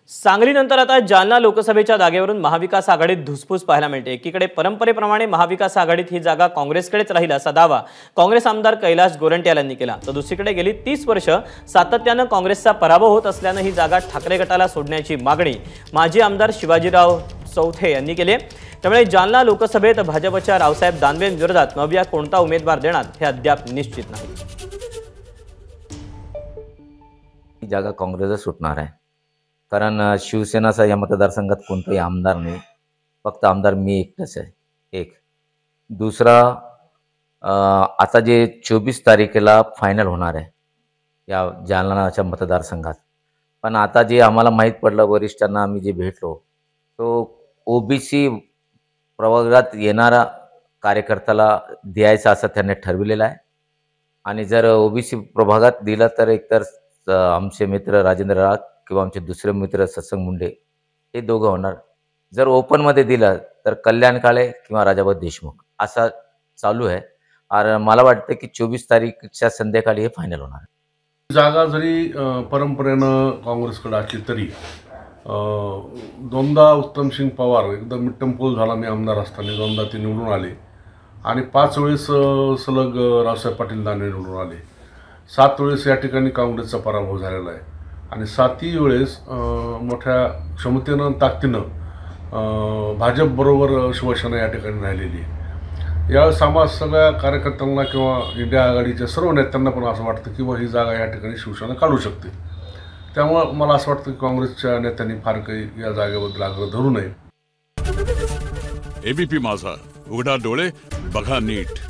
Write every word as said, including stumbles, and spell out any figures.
सांगलीनंतर आता जालना लोकसभेच्या जागेवरून महाविकास आघाडीत धुसफूस पाहायला मिळते। एकीकडे परंपरेप्रमाणे महाविकास आघाडीत ही जागा काँग्रेसकडेच राहील असा दावा काँग्रेस आमदार कैलाश गोरंट्याल यांनी केला। तर दुसरीकडे गेली तीस वर्ष सातत्याने काँग्रेसचा पराभव होत असल्याने ही जागा ठाकरे गटाला सोडण्याची मागणी माजी आमदार शिवाजीराव चौथे यांनी केली आहे। त्यामुळे जालना लोकसभेत भाजपच्या रावसाहेब दानवेंविरोधात नव्या कोणता उमेदवार देणार हे अद्याप निश्चित नाही। ही जागा काँग्रेसच सुटणार आहे, कारण शिवसेनाचा या मतदारसंघात कोणताही आमदार नाही, फक्त आमदार मी एकटाच आहे। एक दुसरा आता जे चोवीस तारखेला फायनल होणार आहे या जालनाच्या मतदारसंघात, पण आता जे आम्हाला माहीत पडलं वरिष्ठांना आम्ही जे भेटलो तो ओबीसी प्रवर्गात येणारा कार्यकर्त्याला द्यायचा असं त्यांनी ठरविलेलं आहे। आणि जर ओबीसी प्रभागात दिला तर एकतर आमचे मित्र राजेंद्र राग किंवा आमचे दुसरे मित्र सत्संग मुंडे हे दोघं होणार। जर ओपनमध्ये दिलं तर कल्याण काळे किंवा राजाभाऊ देशमुख असा चालू आहे। आणि मला वाटतं की चोवीस तारीखच्या संध्याकाळी हे फायनल होणार। जागा जरी परंपरेनं काँग्रेसकडे असली तरी दोनदा उत्तमसिंग पवार एकदम मिट्टम पोल झाला, मी आमदार असताना दोनदा ते निवडून आले आणि पाच वेळेस सलग रावसाहेब पाटील दानवे निवडून आले। सात वेळेस या ठिकाणी काँग्रेसचा पराभव झालेला आहे आणि सातही वेळेस मोठ्या क्षमतेनं ताकदीनं भाजपबरोबर शिवसेना या ठिकाणी राहिलेली आहे। यावेळेस समाज सगळ्या कार्यकर्त्यांना किंवा इंडिया आघाडीच्या सर्व नेत्यांना पण असं वाटतं की ही जागा या ठिकाणी शिवसेना काढू शकते। त्यामुळं मला असं वाटतं की काँग्रेसच्या नेत्यांनी फार काही या जागेबद्दल आग्रह धरू नये। एबीपी माझा, उघडा डोळे बघा नीट।